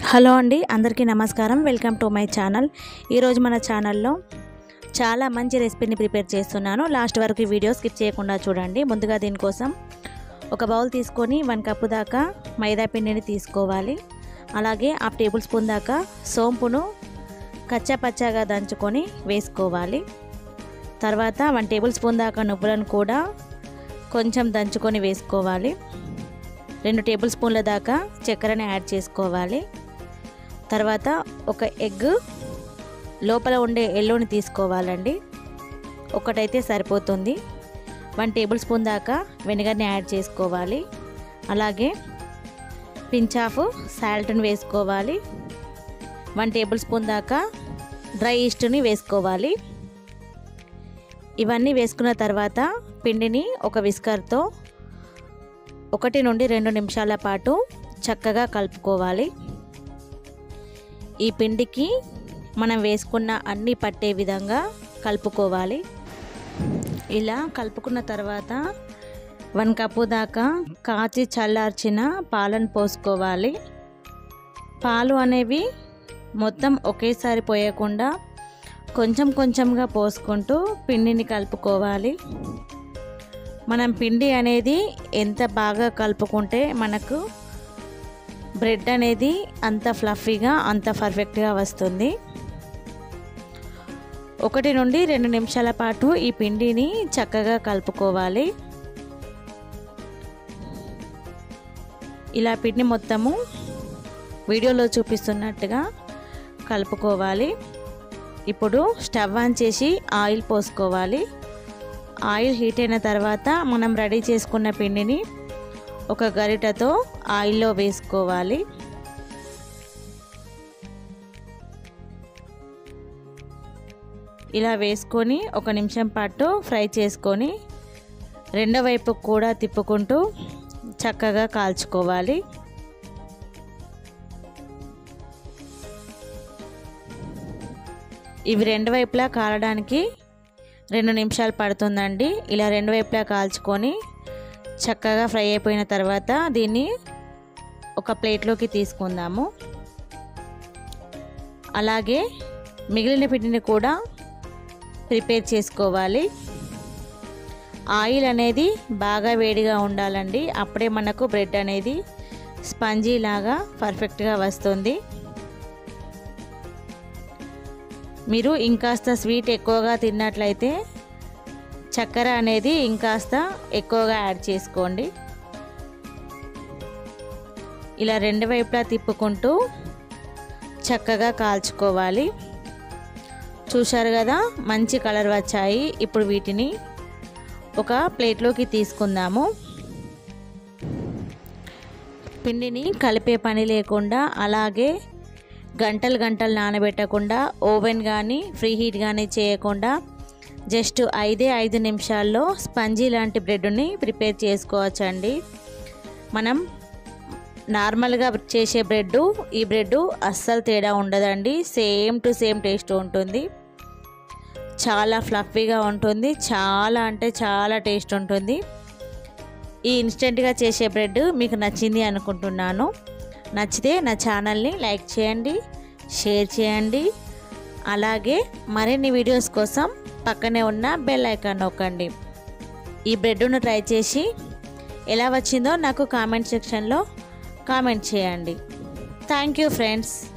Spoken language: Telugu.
హలో అండి, అందరికీ నమస్కారం. Welcome to my channel. ఈరోజు మన ఛానల్లో చాలా మంచి రెసిపీని ప్రిపేర్ చేస్తున్నాను. లాస్ట్ వరకు వీడియో స్కిప్ చేయకుండా చూడండి. ముందుగా దీనికోసం ఒక బౌల్ తీసుకొని 1 కప్పు దాకా మైదా పిండిని తీసుకోవాలి. అలాగే 1/2 టేబుల్ స్పూన్ దాకా సోంపును కచ్చా పచ్చాగా దంచుకొని వేసుకోవాలి. తర్వాత 1 టేబుల్ స్పూన్ దాకా నువ్వులను కూడా కొంచెం దంచుకొని వేసుకోవాలి. 2 టేబుల్ స్పూన్ల దాకా చక్కెరని యాడ్ చేసుకోవాలి. తర్వాత ఒక ఎగ్ లోపల ఉండే ఎల్లోని తీసుకోవాలండి. ఒకటైతే సరిపోతుంది. 1 టేబుల్ స్పూన్ దాకా వెనిగర్ని యాడ్ చేసుకోవాలి. అలాగే పించ్ ఆఫ్ సాల్ట్ని వేసుకోవాలి. 1 టేబుల్ స్పూన్ దాకా డ్రై ఈస్ట్ని వేసుకోవాలి. ఇవన్నీ వేసుకున్న తర్వాత పిండిని ఒక విస్కర్తో 1 నుండి 2 నిమిషాల పాటు చక్కగా కలుపుకోవాలి. ఈ పిండికి మనం వేసుకున్న అన్నీ పట్టే విధంగా కలుపుకోవాలి. ఇలా కలుపుకున్న తర్వాత 1 కప్పు దాకా కాచి చల్లార్చిన పాలను పోసుకోవాలి. పాలు అనేవి మొత్తం ఒకేసారి పోయకుండా కొంచెం కొంచెంగా పోసుకుంటూ పిండిని కలుపుకోవాలి. మనం పిండి అనేది ఎంత బాగా కలుపుకుంటే మనకు బ్రెడ్ అనేది అంత ఫ్లఫీగా అంత పర్ఫెక్ట్గా వస్తుంది. 1 నుండి 2 నిమిషాల పాటు ఈ పిండిని చక్కగా కలుపుకోవాలి. ఇలా పిండి మొత్తము వీడియోలో చూపిస్తున్నట్టుగా కలుపుకోవాలి. ఇప్పుడు స్టవ్ ఆన్ చేసి ఆయిల్ పోసుకోవాలి. ఆయిల్ హీట్ అయిన తర్వాత మనం రెడీ చేసుకున్న పిండిని ఒక గరిటెతో ఆయిల్లో వేసుకోవాలి. ఇలా వేసుకొని 1 నిమిషం పాటు ఫ్రై చేసుకొని రెండో వైపు కూడా తిప్పుకుంటూ చక్కగా కాల్చుకోవాలి. ఇవి రెండు వైపులా కాలడానికి 2 నిమిషాలు పడుతుందండి. ఇలా రెండు వైపులా కాల్చుకొని చక్కగా ఫ్రై అయిపోయిన తర్వాత దీన్ని ఒక ప్లేట్లోకి తీసుకుందాము. అలాగే మిగిలిన పిండిని కూడా ప్రిపేర్ చేసుకోవాలి. ఆయిల్ అనేది బాగా వేడిగా ఉండాలండి. అప్పుడే మనకు బ్రెడ్ అనేది స్పంజీ లాగా పర్ఫెక్ట్గా వస్తుంది. మీరు ఇంకాస్త స్వీట్ ఎక్కువగా తిన్నట్లయితే చక్కెర అనేది ఇంకాస్త ఎక్కువగా యాడ్ చేసుకోండి. ఇలా రెండు వైపులా తిప్పుకుంటూ చక్కగా కాల్చుకోవాలి. చూశారు కదా, మంచి కలర్ వచ్చాయి. ఇప్పుడు వీటిని ఒక ప్లేట్లోకి తీసుకుందాము. పిండిని కలిపే పని లేకుండా అలాగే గంటలు నానబెట్టకుండా ఓవెన్ కానీ ఫ్రీ హీట్ కానీ చేయకుండా జస్ట్ 5 నిమిషాల్లో స్పంజీ లాంటి బ్రెడ్ని ప్రిపేర్ చేసుకోవచ్చండి. మనం నార్మల్గా చేసే బ్రెడ్ ఈ బ్రెడ్ అస్సలు తేడా ఉండదండి. సేమ్ టు సేమ్ టేస్ట్ ఉంటుంది. చాలా ఫ్లఫీగా ఉంటుంది. చాలా అంటే చాలా టేస్ట్ ఉంటుంది. ఈ ఇన్స్టెంట్గా చేసే బ్రెడ్ మీకు నచ్చింది అనుకుంటున్నాను. నచ్చితే నా ఛానల్ని లైక్ చేయండి, షేర్ చేయండి. అలాగే మరిన్ని వీడియోస్ కోసం పక్కనే ఉన్న బెల్ ఐకాన్ నొక్కండి. ఈ బ్రెడ్ను ట్రై చేసి ఎలా వచ్చిందో నాకు కామెంట్ సెక్షన్లో కామెంట్ చేయండి. Thank you friends.